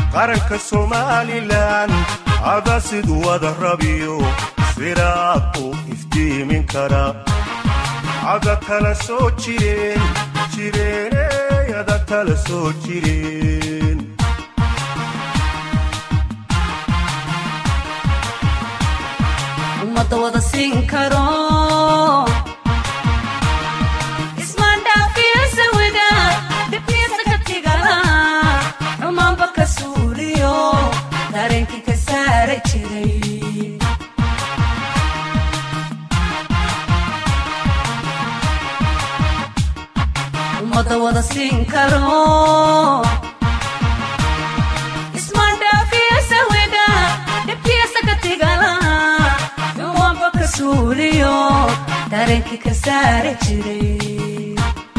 qaranka Somaliland hada siduu wada rabiyo siraad u iftiimin kara hada kala soo jireen hada kala soo jireen ummadda wada siin karo ummadda wada siin karo ismaan dhaafiyasa wada dhibkiisa ka tigala duwanba ka suuliyo dareenkii ka saari jiray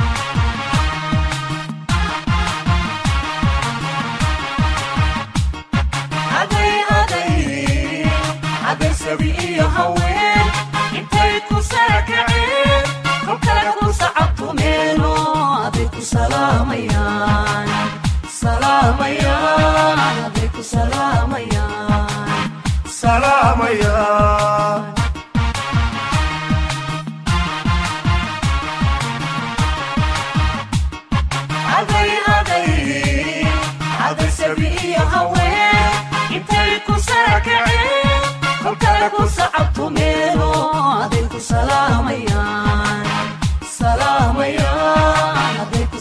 aday sabi iyo haween intay ku sarakaceen kolkale ku sacabtumeeno salaamayan salaamayan adeeku salaamayan salaamayan aday sabi iyo haween intay ku sarakaceen kolkale ku sacabtumeeno adeeku salaamayan salaamayan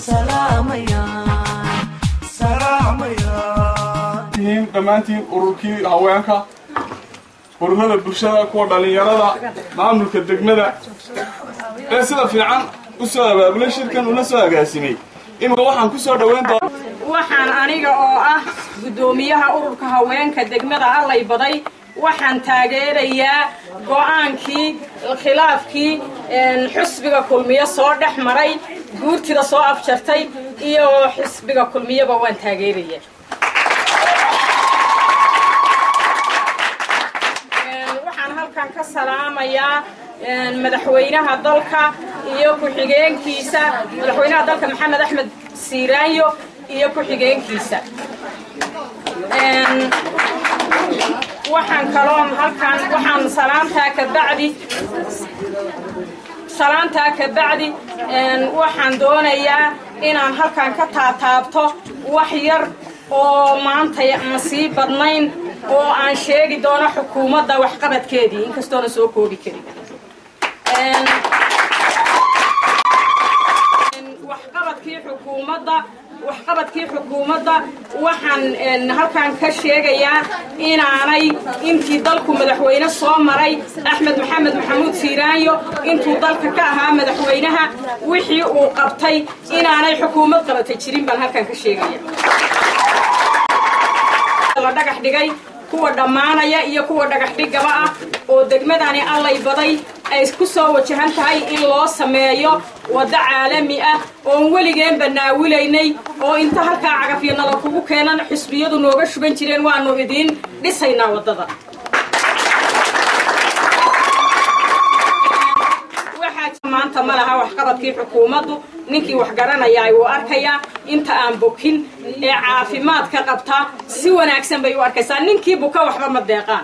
dhammaantiin ururkii haweenka ururada bulshada kuwa dhalinyarada maamulka degmada ee sida fiican u soo abaabulay shirkan una soo agaasimay imika waxaan ku soo dhaweyn doonaa waxaan aniga oo ah gudoomiyaha ururka haweenka degmada Allay Baday waxaan taageerayaa go'aankii khilaafkii xisbiga kulmiye soo dhaxmaray guurtida soo afjartay iyo xisbiga kulmiyeba waan taageerayaa waxaan halkan ka salaamayaa madaxweynaha dalka iyo ku-xigeenkiisa madaxweynaha dalka Maxamed Axmed Siiraanyo iyo ku-xigeenkiisa waxaan kaloo halkan waxaan salaantaa ka bacdi waxaan doonayaa inaan halkan ka taataabto wax yar oo maanta nasiib badnayn oo aan sheegi doono xukuumadda waxqabadkeedii inkastoona soo koobi karin waxqabadkii xukuumadda waxaan halkan ka sheegayaa inaanay intii dalku madaxweyne soo maray Axmed Maxamed Maxamuud Siiraanyo intuu dalka ka ahaa madaxweynaha wixii uu qabtay inaanay xukuumad qabatay jirin baan halkan ka sheegayaa la dhagax dhigay kuwa dhamaanaya iyo kuwa dhagax dhigaba ah oo degmadani Allay Baday ay ku soo wajahan tahay in loo sameeyo wada caalami ah oo weligeen banaawilaynay oo inta halka cagafyada kugu keenan xisbiyadu nooga shuban jireen waanu idin dhisaynaa wadada waxa maanta malaha waxqabadkii xukuumaddu ninkii wax garanaya ay u arkaya inta aan bokin ee caafimaadka qabta si wanaagsan bay u arkaysaa ninkii buka waxba ma deeqaan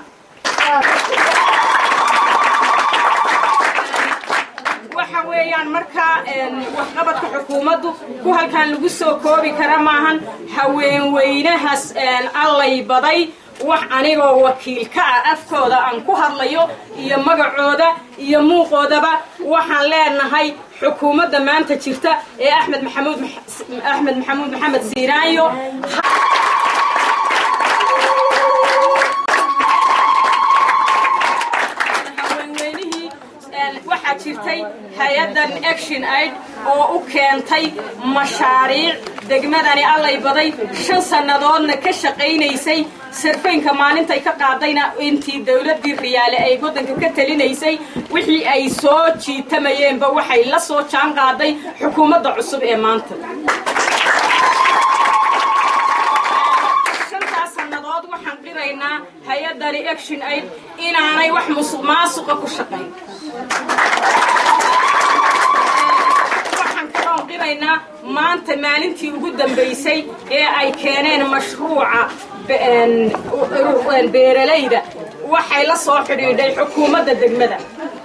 waxa weeyaan marka waxqabadka xukuumaddu ku halkan lagu soo koobi kara maahan haween weynahaas Allay Baday wax anigoo wakiil ka ah afkooda aan ku hadlayo iyo magacooda iyo muuqoodaba waxaan leenahay xukuumadda maanta jirta ee Axmed Maxamuud Maxamed Siiraanyo waxaa jirtay hay'addan Action Aid oo u keentay mashaariic degmadani Allay Baday 5 sanadoodna ka shaqeynaysay sarfeenka maalintay ka qaadayna intii dawladii riyaale ay wadanka ka talinaysay wixii ay soo jiitamayeenba waxay la soo jaan qaaday xukuumadda cusub ee maanta waxaan qiraynaa hay'adani Action Aid inaanay wax musuqmaasuqa ku shaqeyn waxaan kaloo qiraynaa maanta maalintii ugu dambeysay ee ay keeneen mashruuca beeralayda waxay la soo xidhiidhay xukuumadda degmada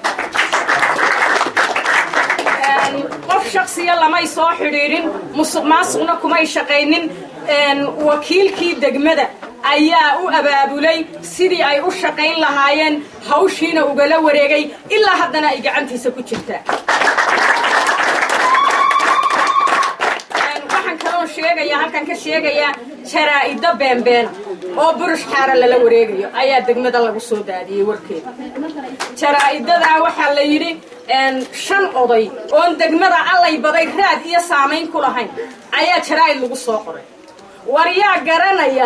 qof shakhsiya lamay soo xidhiidhin musuqmaasuqna kumay shaqaynin wakiilkii degmada ayaa u abaabulay sidii ay u shaqayn lahaayeen hawshiina ugala wareegay ilaa haddana ay gacantiisa ku jirtaa waxaan kaloo sheegayaa halkan ka sheegayaa jaraa'ida beenbeen oo burush xaara lala wareegayo ayaa degmada lagu soo daadiyey warkeeda jaraa'idadaa waxaa la yidhi 5 oday oon degmada allay baday raad iyo saamayn ku lahayn ayaa jaraa'id lagu soo qoray war yaa garanaya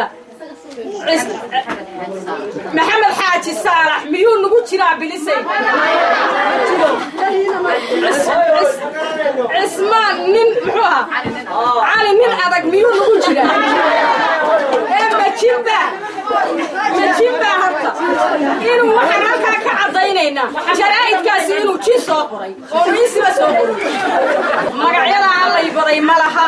محمد حاجي صالح ميون نقول شراء بلسي عثمان من محوها علي من أدق ميون نقول شراء ما تشبه هركا إنه واحد هركا كعضينينا جرائد كاسي إنه شي صوبري ونيسي بصوبري مقعيلا الله يبري ملها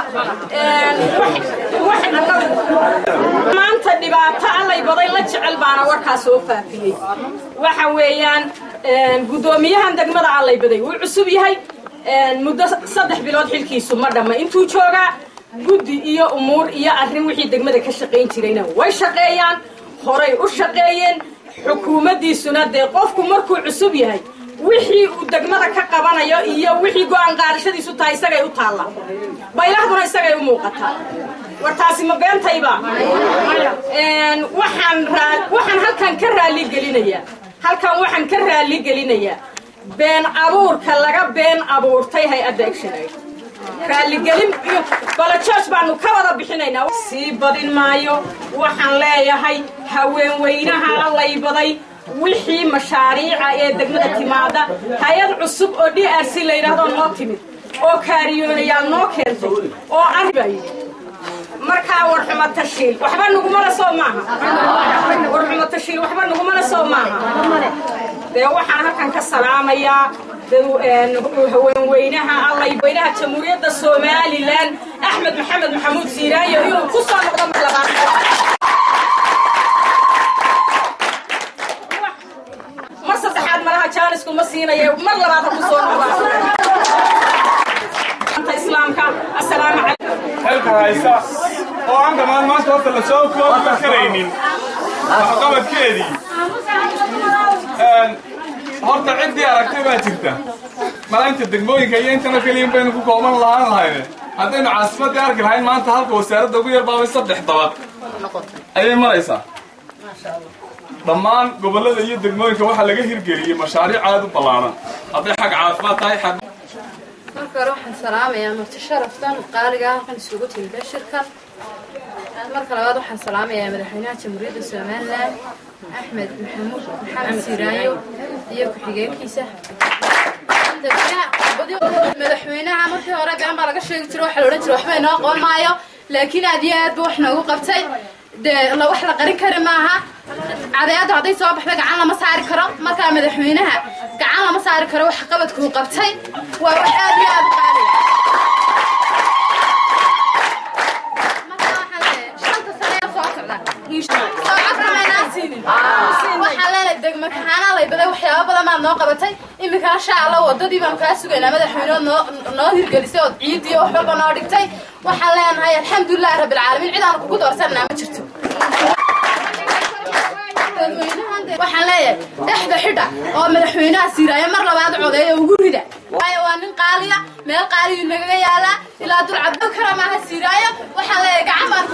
واحد ما أنت دبعتها الله يبري لا تجعل بانا وركا سوفا فيه وحويان قدوميها دقمد الله يبري والعصب يهي مدة 3 بلود حلكيسو مردما انتو جوغا guddi iyo umuur iyo arrin wixii degmada ka shaqayn jirayna way shaqeeyaan horay u shaqeeyeen xukuumaddiisuna dee qofku markuu cusub yahay wixii uu degmada ka qabanayo iyo wixii go'aan qaadashadiisu tahay isagay u taallaa baylahduna isagay u muuqataa wartaasi ma beentayba waxaan halkan ka raali gelinayaa been abuurka laga been abuurtay hay-adda agshanay raaligelin iyo balajoos baanu ka wada bixinaynaa sii badin maayo waxaan leeyahay haweenweynaha allay baday wixii mashaariica ee degmada timaada hay-ad cusub oo DRC la yidhaahdo noo timid oo kaariyoonayaal noo keentay oo arribay markaa warxuma tashiil waxba naguma la soo maaha dee waxaan halkan ka salaamayaa haweenweynaha allaybaynaha jamhuuriyadda Soomaaliland Axmed Maxamed Maxamuud Siiraayo inuu ku soo noqdo mar labaad mar saddexaad malaha jaanisku ma siinayo mar labaad ku soo noqdo islaamka assalaamu calaykum halka haysa oo aan dhamaan maanta horta la soo koobi karaynin waxqabadkeedii horta ciddii aragtay baa jirta malaynta degmooyinka iyo intana keliya baynu ku kooban lahayn haddaynu caasimadii arki lahayn maanta halka wasaaradda ugu yar baabay 3 dabad ayay maraysaa dhammaan gobollada iyo degmooyinka waxaa laga hirgeliyey mashaariic aad u ballaaran hadday xag caafimaad tahay xag marka hore waxaan salaamayaa marti sharaftan qaaliga halkan isugu timid shirkan marka labaad waxaan salaamayaa madaxweynaha jamhuuriyadda Soomaaliland أحمد محمد سيرايو يبكي حقيقيسه مدحوينها مركي هورا بيان با laga sheegi jiro waxa la oran jiro waxba inoo qoon maayo laakiin aad wax nagu qabtay la wax la qarin karo maaha cadeeyada haday soo baxda gacan lama saari karo marka madaxweynaha gacan lama saari karo wax qabadku qabtay waa wax aad qaali waxaan leenahay degmo kaxaana lay baday waxyaabo badan baan noo qabatay imika insha Allah wadadii baan ka sugaynaa madaxweynaha noo hirgelisay oo ciid iyo wax walba noo dhigtay waxaan leenahay alxamdulillah rabbil caalamiin cid aan kugu doorsanaa ma jirto waxaan leeyahay dhexda xidha oo madaxweynaha Siiraayo mar labaad codeeyo ugu rida waa nin qaaliya meel qaaliyo naga yaala ilaa dul cabdo karamaha Siiraayo waxaan leeyahay gacan baan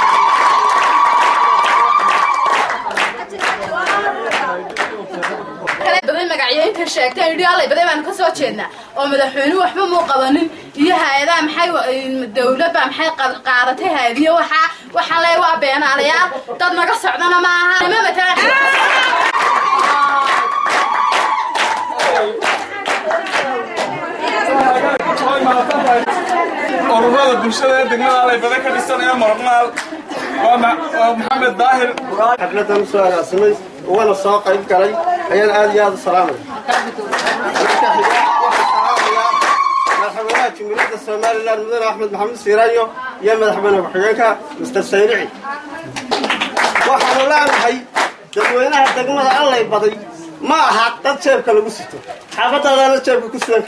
بدل مقعيين كشاكتين يديالي بدل ما نكسو جيدنا ومدحوينو وحبا مو قبانين iyo hay'adaha maxay dawladda maxay qaadatay hay'adiyo waxa la waa beenaalayaal dad naga socdana ma aha ma matalan ururada bulshada degmada ay badan ka dhisanayaan marmaal ومحمد ظاهر حفلة سؤال اسمي وانا ساق يبكري ayaan aad iyo aad u salaamay madaxweynaha jamhuuriyadda Soomaaliland mudane Axmed Maxamuud Siiraayo iyo madaxweynaha ku-xigeenka Mr. Sayrici waxaanu leenahay dadweynaha degmada allay baday ma aha dad jeebka lagu sito xaafadaadana jeebka ku sidan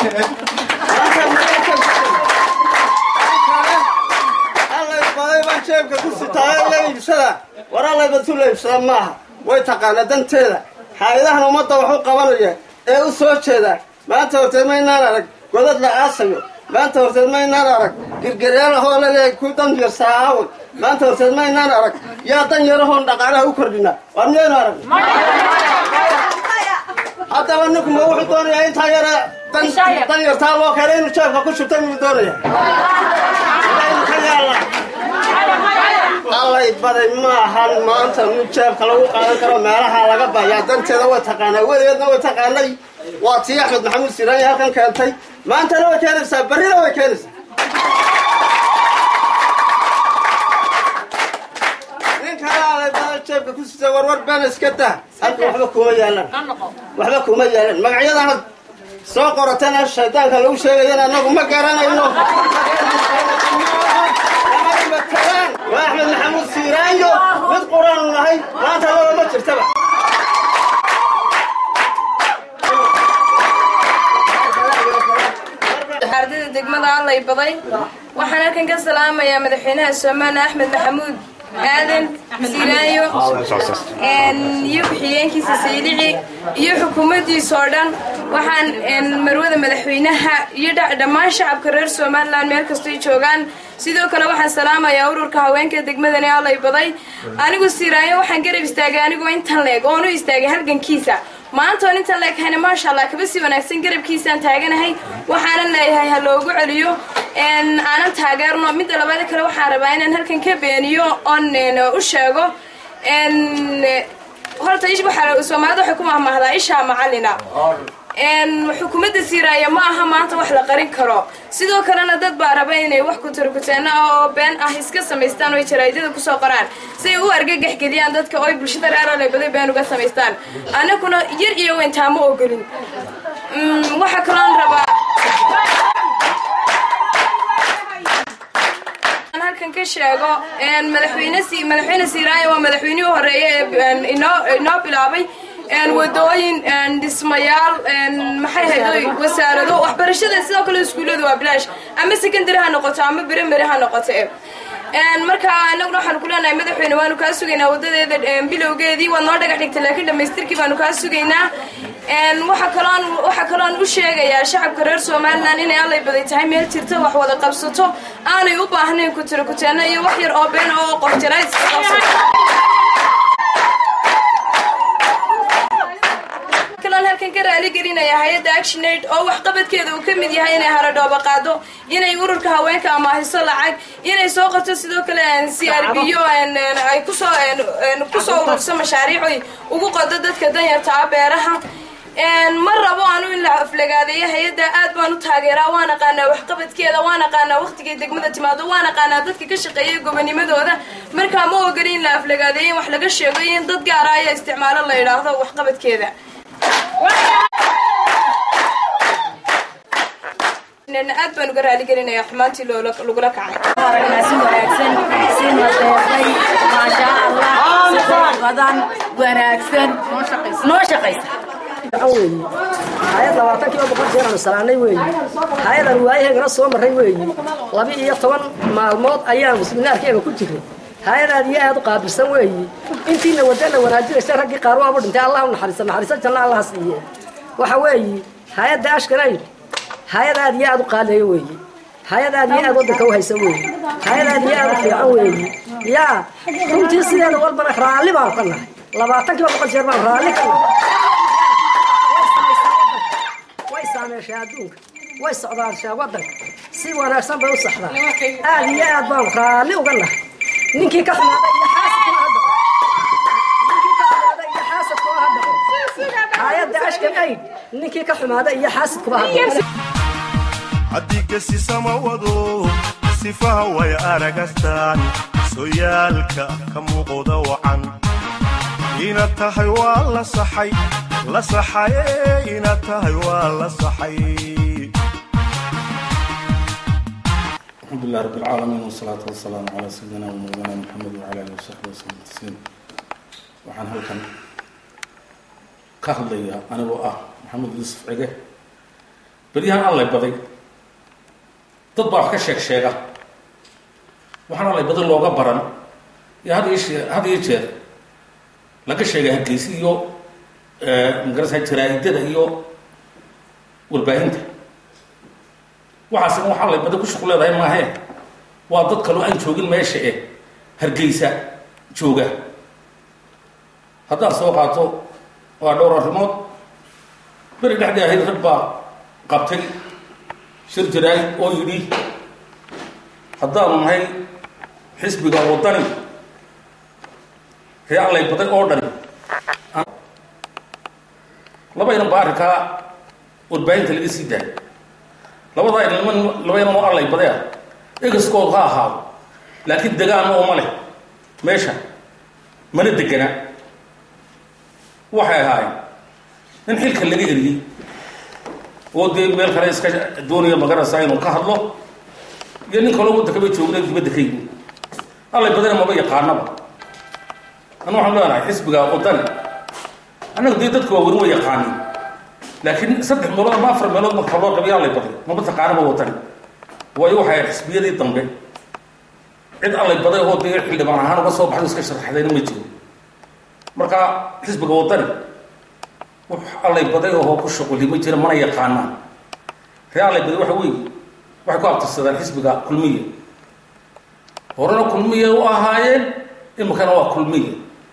allay baday baan jeebka ku sitaa la iibsada war allay bad la iibsada maaha way taqaana danteeda hay'adahan ummadda wuxuu qabanaya ee u soo jeeda maanta horteed maynaan arag godad la aasayo maanta horteed maynaan arag girgiryaal ahoo laleeyahay ku dan yarsaaawe maanta horteed maynaan arag yaa dan yarahoon dhaqaalaha u kordhina war miyaynu arag haddaba ninku ma wuxuu doonayaa intaa yara dan yartaa loo keenay inuu jeebka ku shubta miyuu doonaya ka yaallaa allay baday maahan maanta mid jeebka lagu qaadan karo meelaha laga bayaa danteeda way taqaanaa weligeedna way taqaanay waa tii axmed maxamuud siraanya halkan keentay maantana way keenaysaa barrina way keenaysaa ninkana allay baday jeebka ku sita warwar been iska dah halka waxba kuma yaalan magacyadana soo qoratana shaydaanka lagu sheegayana annagu ma garanayno waa axmed maxamuud siiraanyo mid quraanu nahay maanta laba ma jirtaba ardayda degmada allay baday waxaan halkan ka salaamayaa madaxweynaha Soomaaliya Axmed Maxamuud aadan siiraanyo iyo ku-xigeenkiisa saylici iyo xukuumaddiisa oo dhan waxaan marwada madaxweynaha iyo dhammaan shacabka reer Soomaaliland meel kasta ay joogaan sidoo kale waxaan salaamayaa ururka haweenka degmadani allay baday anigu siiraanyo waxaan garab istaagay anigoo intan leeg oo nu istaagay halgankiisa maanta oo intan leeg hayna maasha Allah kaba si wanaagsan garabkiisaan taaganahay waxaan leeyahay ha loogu celiyo aanan taageerno mid labaad kale waxaan rabaa inaan halkan ka beeniyo on u sheego horta waxa Soomaalidu waxay ku mahmahdaa isha macallina xukuumadda siiraaya ma aha maanta wax la qarin karo sidoo kalena dad baa raba inay wax ku turkuteena oo been ah iska sameystaan oo jaraa'idada ku soo qoraan si ay u argagax geliyaan dadka oo bulshada reer allay baday been uga sameystaan anaguna yar iyo weyn taamo ogolin waxa kale aan rabaa halkan ka sheego madaxweyne siiraaya waa madaxweynihii horeeyay inoo bilaabay wadooyin dhismayaal maxay hay'ado wasaarado waxbarashada sidoo kale iskuulada waa bilaash ama secondary ha noqoto ama primary ha noqoto marka anaguna waxaan ku leenahay madaxweyne waanu kaa sugaynaa wadadeeda bilowgeedii waa noo dhagax dhigtay laakiin dhamaystirkii baanu kaa sugaynaa waxa kaloon u sheegayaa shacabka reer Soomaaliland inay allay baday tahay meel jirta wax wada qabsato aanay u baahnayn ku turkuteena iyo wax yar oo been oo qof jaraa'id iska qabsato halkan ka raali gelinaya hay'adda Action Aid oo wax qabadkeeda uu kamid yahay inay haradhooba qaado inay ururka haweenka ama hayso lacag inay soo qabto sidoo kale CRB ay ku soo ururso mashaariic ugu qado dadka danyarta ah beeraha ma rabo aanu in la aflagaadeeyo hay'adda aad baan u taageeraa waan aqaanaa wax qabadkeeda waan aqaanaa waqtiga degmada timaado waan aqaanaa dadka ka shaqeeya gobonimadooda marka ma ogolin in la aflagaadeeyo wax laga sheego in dad gaar ah ay isticmaalo la yiraahdo wax qabadkeeda aad baan uga raali gelinayaa xumaantii lagula kacay si wanaagsan si nadiifay maasha Allah badan wanaagsan noo shaqaysa hay'ad 20 kiilo boqol jeer aan salaanay weey hay'adan waayahayna soo maray weey 12 maalmood ayaan seminaarkeega ku jiray hay'adaad iyo aad u qaabilsan weey intiina wadana wanaajinaysa ragii qaar waa dhintay Allah u naxariiso janna Allah siiye waxa weey hay'adda ashkanay hay'adaad iyo aad u qaaleeyo weey hay'adaad iyo aad wadanka u haysan weey hay'adaad iyo aad u fiican weey ya runtii sideeda walba raali baan ka nahay 20 kiilo boqol jeer baan raali ka way saameeyay adduunka way socdaan wadanka si wanaagsan bay u saxdaa aad iyo aad baan raali uga nahay ninkii ka xumaaday iyo xaasidku hadda hay'adda Action Aid ninkii ka xumaaday iyo xaasidku hadda haddii gasi sama wado sifaha way aragastaan sooyaalka ka muuqda wacan inaad tahay waa la saxay inaad tahay waa la saxay الحمد لله رب العالمين والصلاة والسلام على سيدنا ومولانا محمد وعلى آله وصحبه وسلم. waxaan halkan ka hadlayaa anigoo ah maxamed yuusuf cige beryahan allay baday dad baa wax ka sheega waxaan allay baday looga baran iyo had iyo jeer laga sheegay Hargeysa iyo magarasa jaraa'idada iyo warbaahinta waxaasina waxaa allay baday ku shuqul leedahay maahe waa dad kaloo aan joogin meesha Hargeysa jooga haddaad soo qaato waa dhowr arrimood beri dhexdii ahayd rag baa qabtay shir jaraa'id oo yidhi haddaanu nahay xisbiga wadani ree allay baday oo dhan labaynan baa arrinkaa warbaahinta laga sii daayay labaynan oo allay baday ah egaskood ha ahaado laakiin degaana oo ma leh meesha mana degana waxay ahaayeen in xilka laga eriyey oo dee meel kale iska doonaya magarasa inuu ka hadlo iyo nin kaloo waddanka bay joogna dibadda ka yimi allay badana maba yaqaanaba anu waxaan leenahay xisbiga wadani annaga dee dadka waa weli wa yaqaanin laakiin 3 meelood ama 4 meelood marka loo qabiyo allay baday maba taqaanaba wadani waayo waxay xisbiyadii dambe cid allay baday oo dee xildhibaan ahaan uga soo baxdo iska sharaxdayna ma jiro marka xisbiga wadani wax allay baday oo ku shuquli ma jira mana yaqaanaan ree allay baday waxa weeye waxay ku abtirsadaan xisbiga kulmiye horena kulmiye u ahaayeen imikana waa kulmiye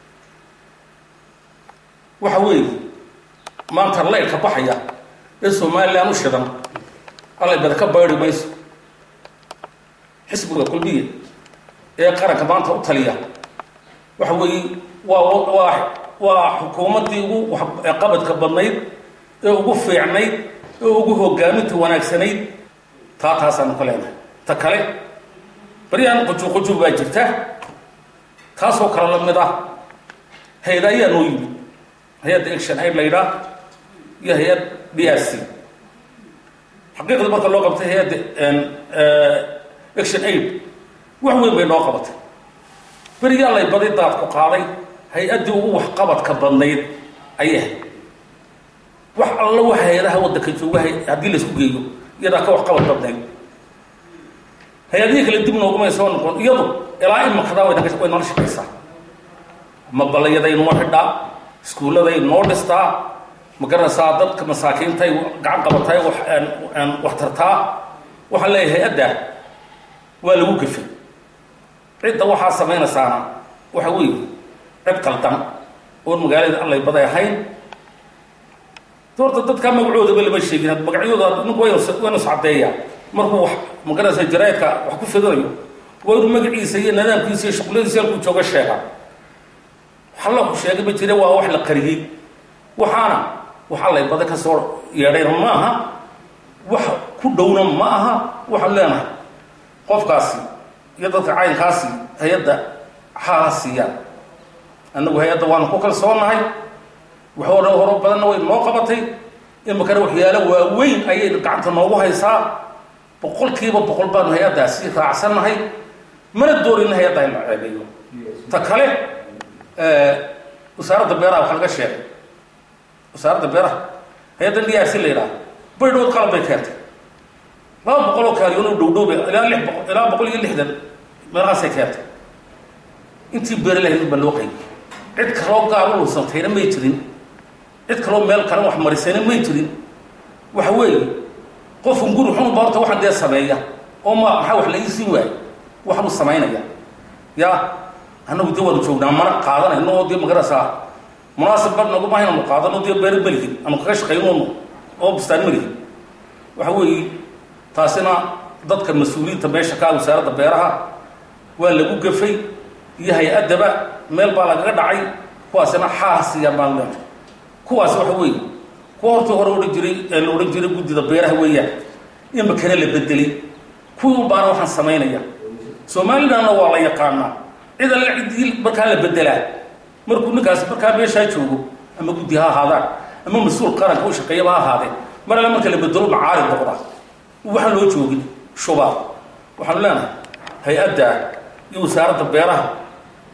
waxa weeye maanta laylka baxaya ee somalilan u shidan allay baday ka bayri mayso xisbiga kulmiye ee qaranka maanta u taliya waxa weeye waa xukuumaddii ugu qabadka badnayd ee ugu fiicnayd ee ugu hogaaminta wanaagsanayd taasaanu ka leenahay ta kale baryahan qujuuqujub baa jirta taasoo kale la mid ah hay-ad ayaa noo yimid hay-adda action aid laydhaa iyo hay-ad DRC xaqiiqda marka loo qabtay hay-adda action aid wax weyn bay noo qabatay berigaa lay baday daad ku qaaday hay-addii ugu waxqabadka badnayd ayahay wax alla wax hay-adaha waddanka jooga haddii laisku geeyo iyadaa ka waxqabad badnayd hay-adihii kale dib noogumay soo noqon iyadu ilaa imakadaa way nala shaqaysaa maballayaday noo xidhaa iskuulladay noo dhistaa magaraysaa dadka masaakiintay gacan qabatay wax tartaa waxaa leeyahay hay-addaa waa lagu gafay cidda waxaa samaynaysaana waxa weeye cid qaldan oon magaalada allay baday ahayn horta dadkaa magacoodaba lama sheegin magacyadooda ninku waynu iscadeeyaa markuu wax magaraysa jaraa'idka wax ku fidinayo waa inuu magaciisa iyo nidaamkiisa iyo shuqladiisa halkuu jooga sheegaa wax alla ku sheegay ma jira waa wax la qariyey waxaana wax allay baday ka soo yeedhayna ma aha wax ku dhowna ma aha waxaan leenahay qofkaasi iyo dadka caynkaasi hay-adda xaala siiyaan annagu hay-adda waanu ku kalsoonahay waxoona horo badanna way noo qabatay imikana waxyaalo waaweyn ayay gacanta noogu haysaa 100% baanu hay-addaasi raacsannahay mana doonina hay-adda in la ceebeeyo ta kale wasaaradda beeraha waxa laga sheegay wasaaradda beeraha hay-addan DRC la yidhaha baydhood qalab bay keentay 200 oo kaaliyoon u dhowdhowbay ilaa 160 meelahaasay keentay intii beeri lahayd baa loo qaybiyey cid kaloo gaar u luusantayna may jirin cid kaloo meel kale wax marisayna may jirin waxa weeye qofun guri xun baa horta waxaan dee sameeya oo maxaa wax la ii siin waayey waxaan u samaynaya yaa annagu dee waanu joognaa mana qaadanayno oo dee magaraysaa munaasib bad naguma haynanu qaadano dee beeri melihin anu kaga shaqaynoono oo bustaan melihin waxa weeye taasina dadka mas-uuliyiinta meesha ka wasaaradda beeraha waa lagu gafay iyo hay-addaba meel baa lagaga dhacay kuwaasina xaasiyaan baan leenahay kuwaas waxa weeye kuwa hortii hore la odhan jiray guddida beeraha weeyaan imikana la bedelay kuwii un baana waxaan samaynaya somalilandna waa la yaqaanaa cid alle ciddii markaa la bedelaa markuu ninkaasi markaa meeshaa joogo ama guddi ha ahaadaan ama mas-uul qaranka u shaqeeyaba ha ahaadeen mar alle marka la bedelo macaarid noqdaa waxaan loo joogin shubaa waxaanu leenahay hay-adda iyo wasaaradda beeraha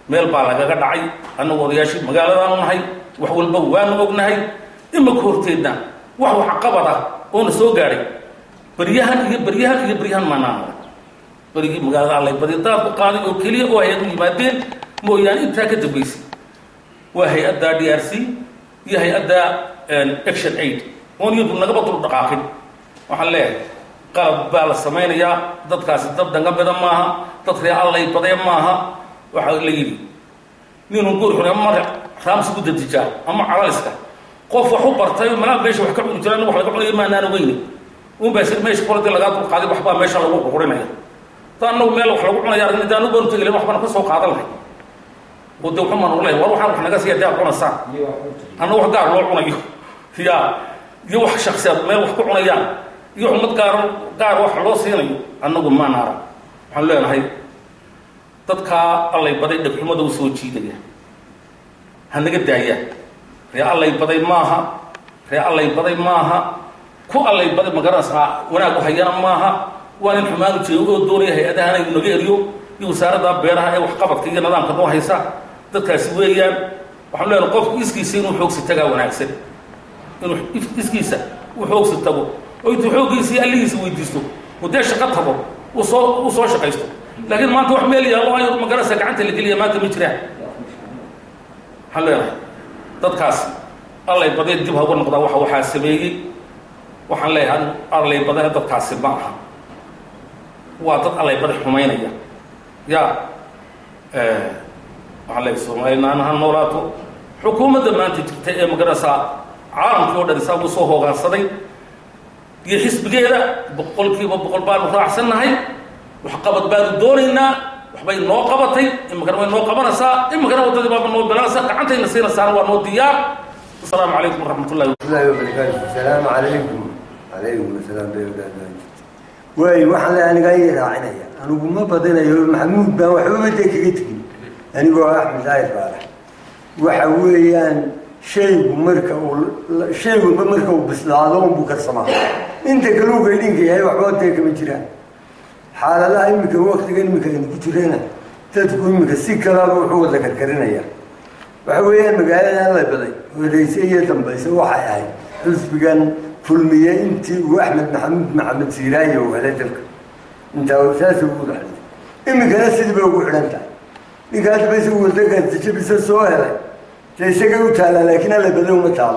meel baa lagaga dhacay annagu odayaashii magaaladaanu nahay wax walba waanu ognahay imaka horteedna wax qabad ah oona soo gaadhay baryahan maanaano barigii magaalada Allaybadi daad ku qaaday oo keliya oo hay-ad u yimaadeen mooyaane intaa ka dambaysay waa hay-adda DRC iyo hay-adda Action Aid oon iyadu nagaba dul dhaqaaqin waxaan leeyahay qalab baa la samaynayaa dadkaasi dad danga badan maaha dad reer Allaybadi maaha waxa la yiri ninuu guurxun ama raamsi ku dadijaa ama calaliska qof wax u bartay malaha meesha wax ka cuni jiraan wax laga cunayo maanaan weyni bas meesha qoladii laga dul qaaday waxba meesha lagu qurinaya taanu meel wax lagu cunaya arrintaanu baan tagay waxbana ka soo qaadan lahay wada waxaan u leeyahay war waxaan wax naga sii daa cunaysaa anna wax gaar loo cunayo iyo wax shakhsiyaad meel wax ku cunayaan iyo umad gaar wax loo siinayo annagu ma naara waxaan leenahay dadka Allaybadi dhibxumada u soo jiidaya hanaga daaya reer Allaybadi maaha ku Allaybadi magaranaysa wanaag u hayana maaha waan in xumaan u jeeyo oo doonaya hay-adahan ay naga eriyo iyo wasaaradda beeraha ee wax qabadka iyo nidaamka noo haysa dadkaasi weeyaan waxaan leenahay qofku iskiisa inuu xoogsi tagaa wanaagsan inuu iskiisa uu xoogsi tago oo intuu xooggiisa iyo allihiisa weydiisto mudee shaqo tago uu soo shaqaysto laakiin maanta wax meel yaalo ay magaranaysa gacanta la geliya maanta ma jiraan waxaan leenahay dadkaas Allaybadi dib ha uga noqdaa waxaa sameeyey waxaan leeyahay Allaybadi dadkaasi ma aha waa dad Allaybadi xumaynaya waxaan leeyahay Soomaaliland ha noolaato xukuumadda maanta jirta ee magaranaysa caalamka oo dhan isagu soo hoggaansaday iyo xisbigeeda boqolkiiba boqol baan raacsannahay wax qabad baan doonaynaa waxbay noo qabatay imikana way noo qabanaysaa imikana wadadii baa noo bilaanaysaa gacantayna siinaysaa waa noo diyaar السلام عليكم ورحمة الله وبركاته. السلام عليكم. عليكم السلام بيوداد. واي وحنا أنا جاي راعينا أنا ما بدينا يوم محمود بن وحبيبتي كتكي أنا جوا أحمد زايد بارح وحويان شيء مركب بس العظام بكر سماح أنت كلو قايلين كي هاي وحبيبتك من جيران حال لا يمك وقت يمك كتيرنا تدخل يمك السكر وحول لك الكرنا يا وحويان مقالنا Allaybadi وليسية تنبيس وحياي حسبكان فلمية أنت وأحمد محمد سيراي وهلاتك أنت وأساس وقول عليه إمي كان سيدي بقول عليه إن كانت بس وقول لك تجيب السؤال تيسكت وتعالى لكن Allaybadi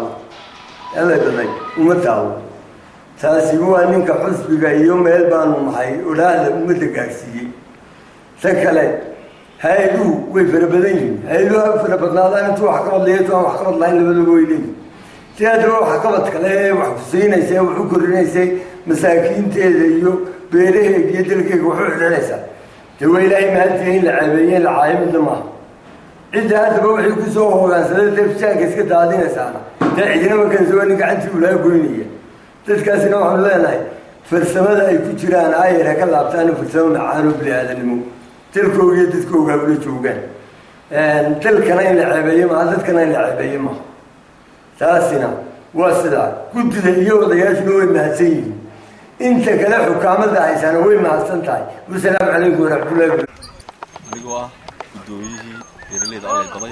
وما تعال تاسيبوا أنك حسبك يوم يلبان ومحي ولا أمتك أكسي سكلي هايلو ويفربدين هايلو فربدنا أنتوا حكمت ليتوا وحكمت الله اللي بدو يلين تيادروا حكمت كلاه وحفصين يسوي وحكرين يسوي مساكين تيجيو بيره يدلك وحول لسه توي لا يمهتين العبيين العايم لما إذا هذا بوحي كسوه وكان سلسلة تفشان كسكت هذين سنة تعيدنا ما كان زواني قعدت ولا يقولني تذكرنا وحول الله فرسمة يكون جيران عاير هكذا أبتاني فرسمة عارف لهذا النمو تلكو يدتكو قبل توجان تلكنا العبية ما تلكنا العبية ما تاسنا واسدا كنت اليوم ضياش نوي مهسين انت كلا حكام ذا عيسان وين ما استنتاي والسلام عليكم ورحمة الله وبركاته. أيوة بدويه يرليد Allaybadi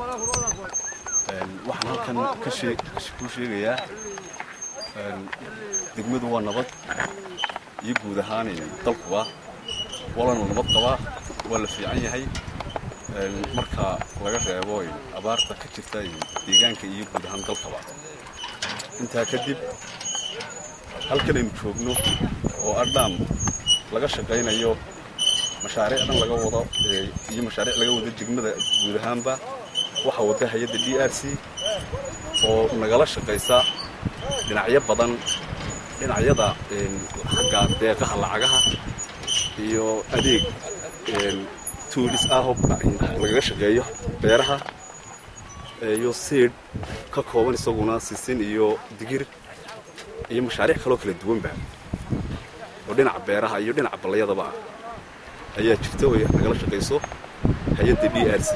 وحنا كان كشي جيا دقمدو ونبض يجود هاني طلقوا ولا نبض قوا ولا في عيني marka laga reebo abaarta ka jirta deegaanka iyo guud ahaan dalka inta kadib halkan aynu joogno oo ardam laga shaqeynayo mashaariicdan laga wado iyo mashaariic laga wado degmada guud ahaanba waxa wada hay'adda DRC oo nagala shaqeysa dhinacyo badan dhinacyada xagga deeqaha lacagaha iyo adeeg tools laga shaqeeyo beeraha iyo seed ka kooban isaguna sisin iyo digir iyo mashaariic kale oo kala duwan baa oo dhinaca beeraha iyo dhinaca balayadaba ayaa jirta oo nagala shaqeyso hay'adda DRC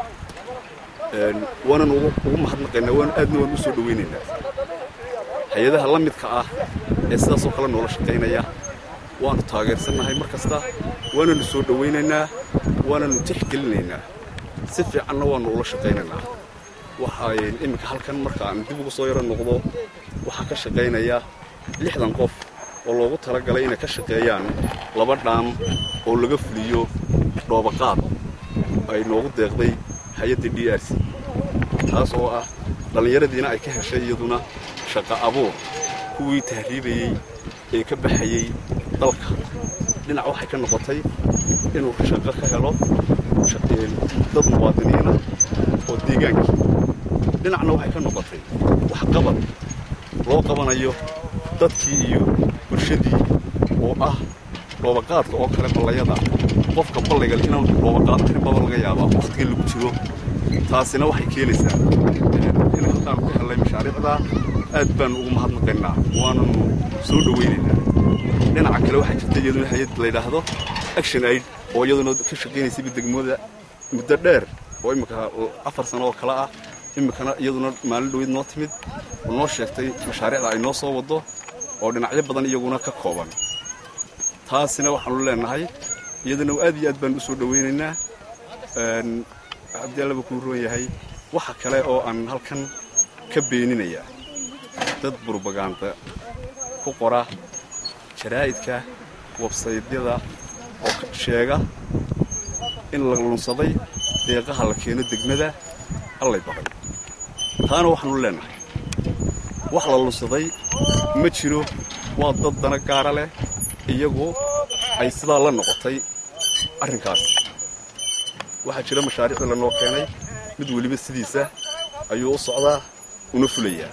وانا mahadnaqaynaa waan aadna waan u soo dhaweynaynaa hay'adaha la midka ah ee sidaas oo kale noola shaqeynaya waanu taageersanahay markasta waana soo dhaweynaynaa waana tixgelinaynaa si fiicanna waanu ula shaqaynaynaa waxay iminka halkan marka aan dib ugu soo yaro noqdo waxaa ka shaqaynaya 60 qof oo loogu talagalay inay ka shaqeeyaan 2 dhaam oo laga fuliyo dhoobaqaad ay noogu deeqday hay'adda DRC taas oo ah dhalinyaradiina ay ka heshay iyaduna shaqo abuur kuwii tahriibayay ee ka baxayay dalka dhinac waxay ka noqotay inuu shaqo ka helo shaqeen dad muwaadiniina oo deegaanka dhinacna waxay ka noqotay wax qabad loo qabanayo dadkii iyo bulshadii oo ah dhoobaqaadka oo kale ballayada qofka ballayga inuu dhoobaqaad karin baba laga yaabaa waqtiga lagu jiro taasina waxay keenaysaa in halkaan ku helay mashaariicda aad baan ugu mahadnaqaynaa waana soo dhaweynaynaa dhinaca kale waxaa jirta iyaduna hay'ad la yidhaahdo Action Aid oo iyaduna ka shaqeynaysa degmada muddo dheer oo imika 4 sano oo kala ah imikana iyaduna maalin dhaweyd noo timid oo noo sheegtay mashaariicda ay noo soo wado oo dhinacyo badan iyaguna ka kooban taasina waxaanu leenahay iyaduna aad iyo aad baan u soo dhaweynaynaa haddii laba ku roon yahay waxa kale oo aan halkan ka beeninaya dad propaganda ku qora jaraa'idka website-yada oo sheega in la lunsaday deeqaha la keeno degmada allay baday taana waxaanu leenahay wax la lunsaday ma jiro waa dad dana gaara leh iyagu ay sidaa la noqotay arrinkaas waxaa jira mashaariicda la noo keenay mid weliba sidiisa ayuu u socdaa una fulayaa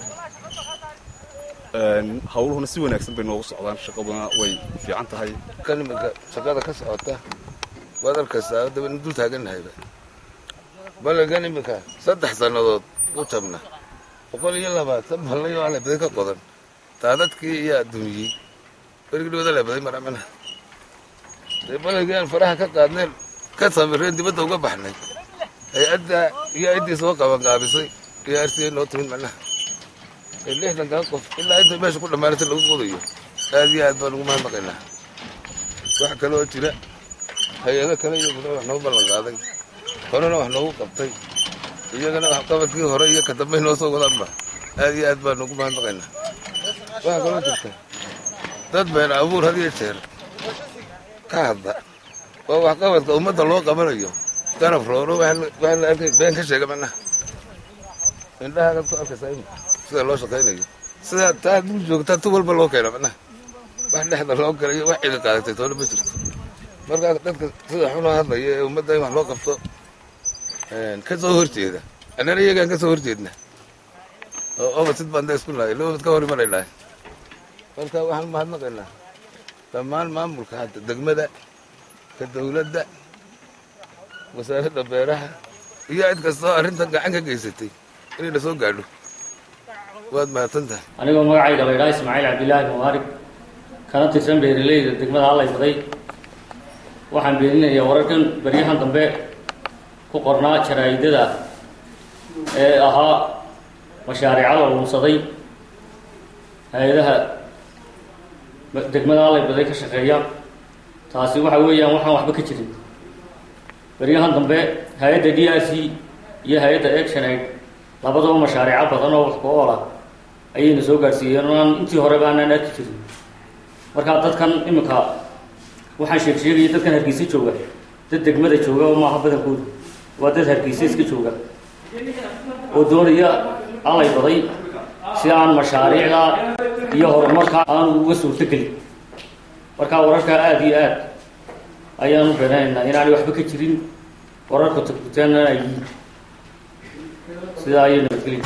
hawluhuna si wanaagsan bay noogu socdaan shaqaduna way fiican tahay kalmada shaqada ka socota wadalkasta daba dul taaganahayba balagan imika 3 sanadood u tabna 120 balayo ala baday ka qodan taadadkii iyo adduunyii berigooda la baday maramana balagan faraha ka qaadneen ka samireen dibadda uga baxnay ay adda iyo idii soo qaban qaabisay iyo arsiin loo timin macna lixdan qof ilaa inta meesha ku dhamaanay lagu qodayo aad iyo aad baan ugu mahadnaqaynaa wax kale oo jira hay'ado kale iyo wax noo ballan qaaday horena wax noogu qabtay iyagana wax qabadkii hore iyo ka dambe noo soo wadaanba aad iyo aad baan ugu mahadnaqaynaa wax kale oo jirta dad been abuur had iyo jeer ka hadda oo wax qabadka ummadda loo qabanayo garab rooro waxaan arkay been ka sheega macnaha indhaha ka arkaysaa sida loo shaqeynayo sida taa dul joogta tu walba loo keeno macnaha wax dhexda loo galayo wax ciidan qaadatay toona ma jirto marka dadka sida xunoo hadlaya ee ummadda in wax loo qabto ka soo horjeeda annana iyagaan ka soo horjeedna oo obasid baan isku lahay loobad ka hor imanaynahay marka waxaan mahadnaqaynaa dhammaan maamulka hadda degmada ka dawladda wasaaradda beeraha iyo cid kastoo arrintan gacan ka geysatay inay la soo gaadho waad mahadsantahay anigoo magacayga la yidhaha Ismaaciil Cabdilaahi Mubaarak kana tirsan beeraleyda degmada Allay Baday waxaan beeninayaa wararkan baryahan dambe ku qornaa jaraa'idada ee ahaa mashaariicda la lunsaday hay'adaha degmada Allay Baday ka shaqeeya taasi waxa weeyaan waxaan waxba ka jirin baryahan dambe hay'adda DRC iyo hay'adda Action Aid labadaba mashaariic badan oo wax ku oola ayayna soo gaarsiiyeen intii hore baanaan arki jirin marka dadkan imika waxaan sheegay dadkan Hargeysa jooga dad degmada jooga oo maaha badankooda waa dad Hargeysa iska jooga oo doonaya Allay Baday si aan mashaariicda iyo horumarka aan uga suurtagelin marka wararka aad iyo aad ayaan u beenaynaa inaan waxba ka jirin wararka tagtana ay sida ay nabadgelin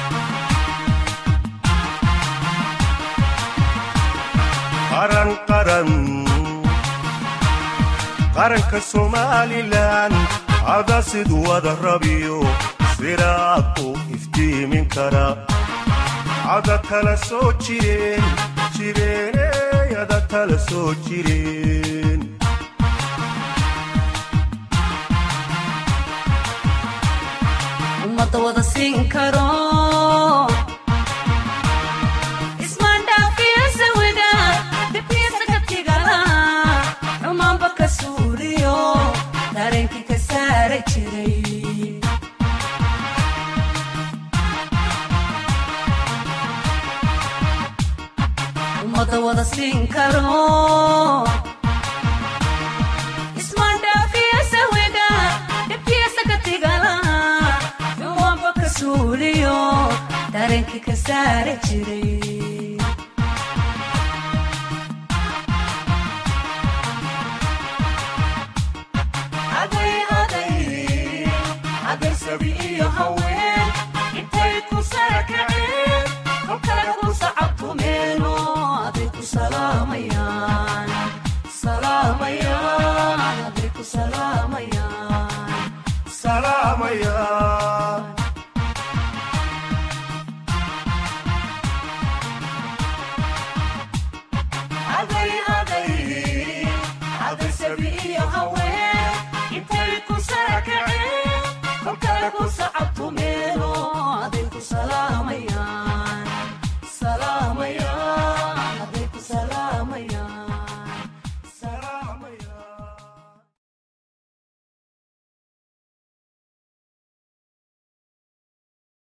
qaranka Somaliland hada siduu wada rabiyo siraad u iftiimin kara hada kala soo jireen hada kala soo jireen ummadda wada siin karo dareenkii ka saara jiray karo ismanda fiasa wega depiasa katigala yuwamba kasuliyo darenki kasare chire aday sabiyo haween intay ku sarakaceen kolkale ku sacabtumeno aday ku salaamayaan aday ku salaamayaan aday sabiyo haween intay ku sarakaceen